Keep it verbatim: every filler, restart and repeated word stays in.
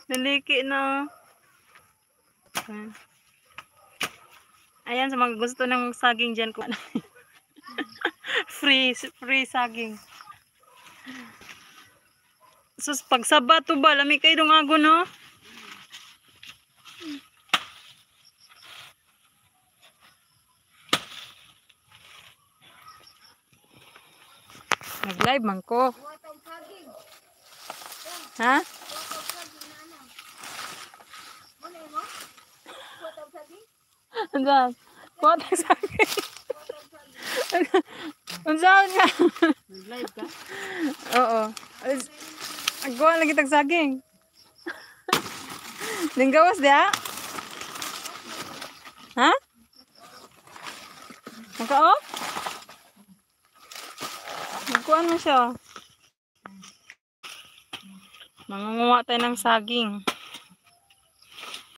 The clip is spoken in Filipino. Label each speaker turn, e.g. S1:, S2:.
S1: Naliki na. Ayan. Ayan, sa mga gusto ng saging dyan. free, free saging. Sus, pag sabato ba, lami kayo dong ago, no? Nag-live man ko. Ha? Andan? Kuwat ang saging. Unsaon nga?
S2: Nag-live ka?
S1: Oo. Agwa lagi tag saging. Ninggawas dia? Ha? Naka off? Nagkuhan mo siya. Mangunguha tayo ng saging.